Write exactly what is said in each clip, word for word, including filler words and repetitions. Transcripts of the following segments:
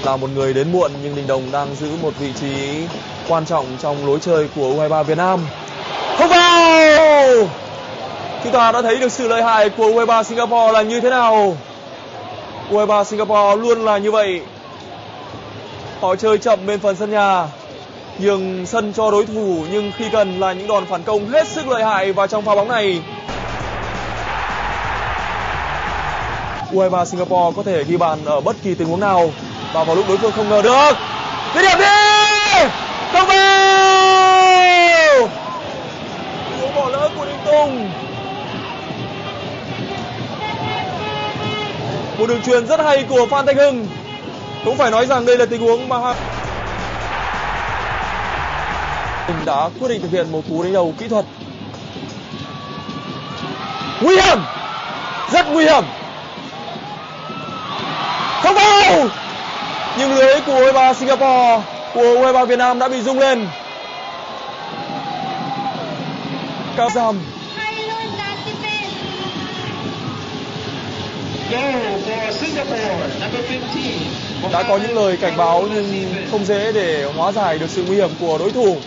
Là một người đến muộn nhưng Đình Đồng đang giữ một vị trí quan trọng trong lối chơi của U hai ba Việt Nam. Không vào! Chúng ta đã thấy được sự lợi hại của U hai ba Singapore là như thế nào. U hai ba Singapore luôn là như vậy. Họ chơi chậm bên phần sân nhà, nhường sân cho đối thủ, nhưng khi cần là những đòn phản công hết sức lợi hại. Và trong pha bóng này, U hai ba Singapore có thể ghi bàn ở bất kỳ tình huống nào và vào lúc đối phương không ngờ được. Dứt điểm đi! Không vào! Tình huống bỏ lỡ của Đình Tùng. Một đường chuyền rất hay của Phan Thanh Hưng. Cũng phải nói rằng đây là tình huống mà mình đã quyết định thực hiện một cú đánh đầu kỹ thuật. Nguy hiểm! Rất nguy hiểm! Không vào! Nhưng lưới của U hai ba Singapore, của U hai ba Việt Nam đã bị rung lên. Cao Giam. Đã có những lời cảnh báo nhưng không dễ để hóa giải được sự nguy hiểm của đối thủ.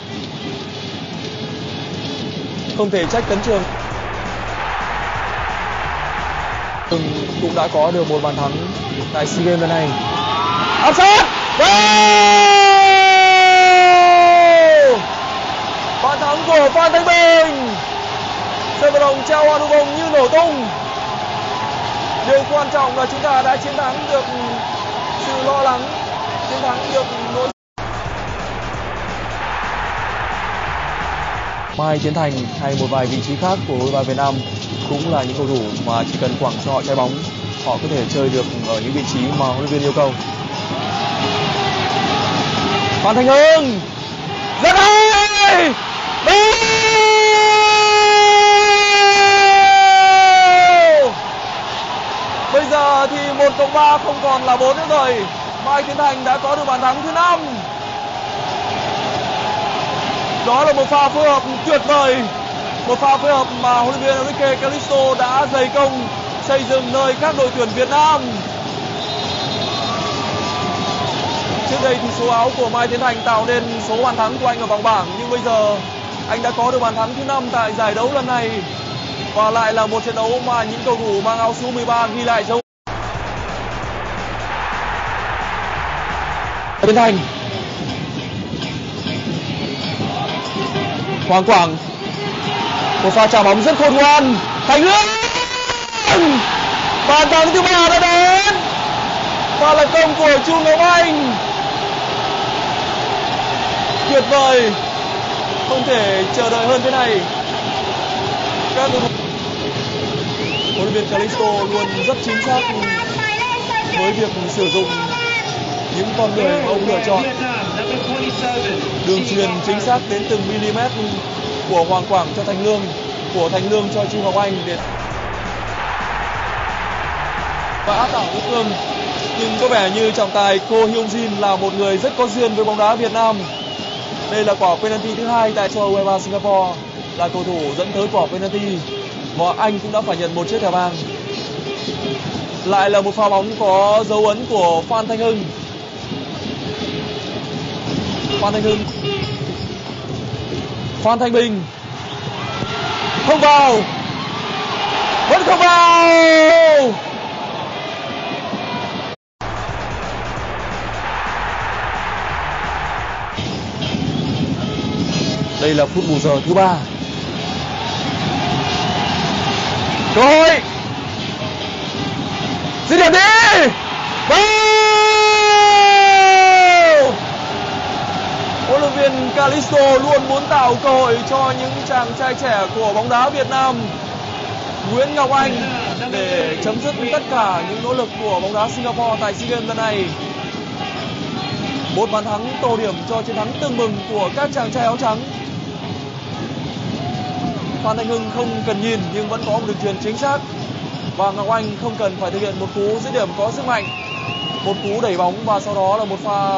Không thể trách Tấn Trường. Cũng đã có được một bàn thắng tại SEA Games lần này. Áp sát! Bàn thắng của Phan Thanh Bình. Sân vận động Chao Hoa Bông như nổ tung. Điều quan trọng là chúng ta đã chiến thắng được sự lo lắng, chiến thắng được nỗi. Mai Tiến Thành hay một vài vị trí khác của U hai ba Việt Nam cũng là những cầu thủ mà chỉ cần quẳng cho họ trái bóng, họ có thể chơi được ở những vị trí mà huấn luyện viên yêu cầu. Phan Thanh Hưng rất hay. Bây giờ thì một cộng ba không còn là bốn nữa rồi. Mai Tiến Thành đã có được bàn thắng thứ năm. Đó là một pha phối hợp tuyệt vời, một pha phối hợp mà huấn luyện viên Enrique Calisto đã dày công xây dựng nơi các đội tuyển Việt Nam. Trước đây thì số áo của Mai Tiến Thành tạo nên số bàn thắng của anh ở vòng bảng, nhưng bây giờ anh đã có được bàn thắng thứ năm tại giải đấu lần này. Và lại là một trận đấu mà những cầu thủ mang áo số mười ba ghi lại dấu. Tiến Thành, Hoàng Quảng, một pha chạm bóng rất khôn ngoan. Thành Hưng, bàn thắng thứ ba đã đến và là công của Chu Ngọc Anh. Tuyệt vời, không thể chờ đợi hơn thế này. Các cầu thủ huấn luyện viên Calisto luôn rất chính xác với việc sử dụng những con người mà ông lựa chọn. Đường truyền chính xác đến từng mm của Hoàng Quảng cho Thành Lương, của Thành Lương cho Chu Ngọc Anh để và áp đảo đối phương. Nhưng có vẻ như trọng tài Ko Hyun Jin là một người rất có duyên với bóng đá Việt Nam. Đây là quả penalty thứ hai tại cho U hai ba Singapore, là cầu thủ dẫn tới quả penalty và anh cũng đã phải nhận một chiếc thẻ vàng. Lại là một pha bóng có dấu ấn của Phan Thanh Hưng. Phan Thanh Hưng, Phan Thanh Bình, không vào, vẫn không vào. Đây là phút bù giờ thứ ba. Cơ hội, dứt điểm đi. Huấn luyện viên Calisto luôn muốn tạo cơ hội cho những chàng trai trẻ của bóng đá Việt Nam. Nguyễn Ngọc Anh để chấm dứt tất cả những nỗ lực của bóng đá Singapore tại SEA Games lần này. Một bàn thắng tô điểm cho chiến thắng tưng bừng của các chàng trai áo trắng. Phan Thanh Hưng không cần nhìn nhưng vẫn có một đường chuyền chính xác. Và Ngọc Anh không cần phải thực hiện một cú dứt điểm có sức mạnh. Một cú đẩy bóng và sau đó là một pha